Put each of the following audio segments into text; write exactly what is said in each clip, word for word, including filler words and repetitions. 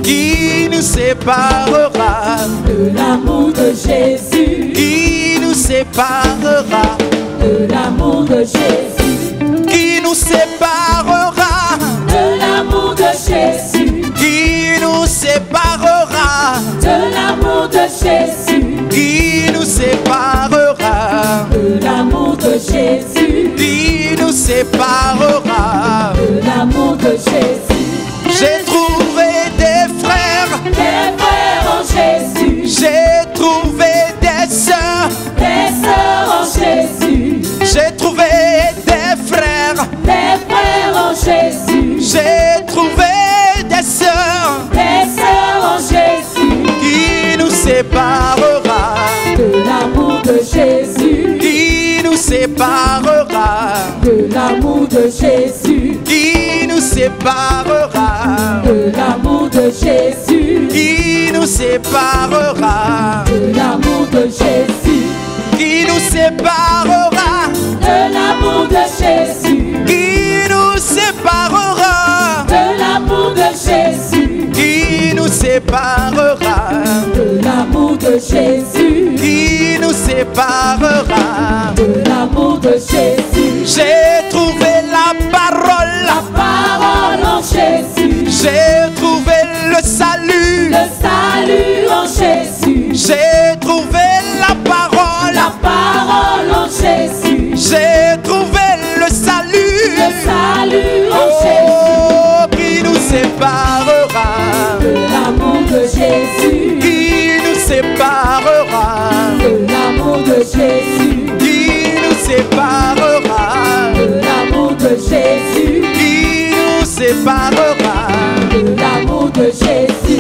qui nous séparera de l'amour de Jésus, qui nous séparera de l'amour de Jésus, qui nous séparera de l'amour de Jésus, qui nous séparera de l'amour de Jésus, qui nous séparera de l'amour de Jésus, qui nous séparera de l'amour de Jésus. J'ai trouvé des frères, Des frères en Jésus, j'ai trouvé des sœurs, des sœurs en Jésus, j'ai trouvé des frères, des frères en Jésus, j'ai trouvé des sœurs des sœurs en Jésus, qui nous séparera, de l'amour de Jésus, qui nous séparera, de l'amour de Jésus, qui nous séparera, de l'amour de Jésus, qui nous séparera, de l'amour de Jésus, qui nous séparera, de l'amour de Jésus, qui nous séparera, de l'amour de Jésus, qui nous séparera, de l'amour de Jésus, qui nous séparera. de l'amour de Jésus. J'ai trouvé la parole, La parole en Jésus, j'ai trouvé le salut, le salut en Jésus, j'ai trouvé la parole, la parole en Jésus, j'ai trouvé le salut, le salut en oh, qui nous séparera, Jésus, de l'amour de Jésus, qui nous séparera, de l'amour de Jésus, qui nous séparera, de l'amour de Jésus, qui nous séparera. de l'amour de Jésus.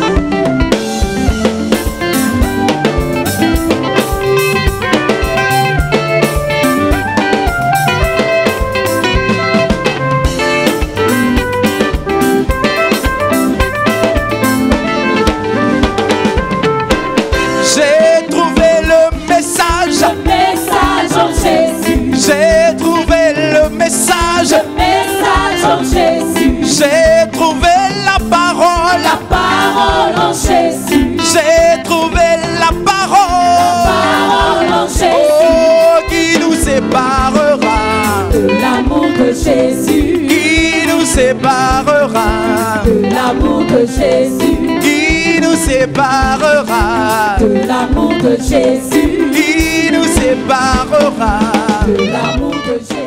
J'ai trouvé le message, Le message en Jésus, j'ai trouvé le message, le message en Jésus, j'ai trouvé la parole, la parole en Jésus, j'ai trouvé la parole, parole en Jésus, oh, qui nous séparera, de l'amour de Jésus, qui nous séparera, de l'amour de Jésus, qui nous séparera, de l'amour de Jésus, qui nous séparera. de l'amour de Jésus.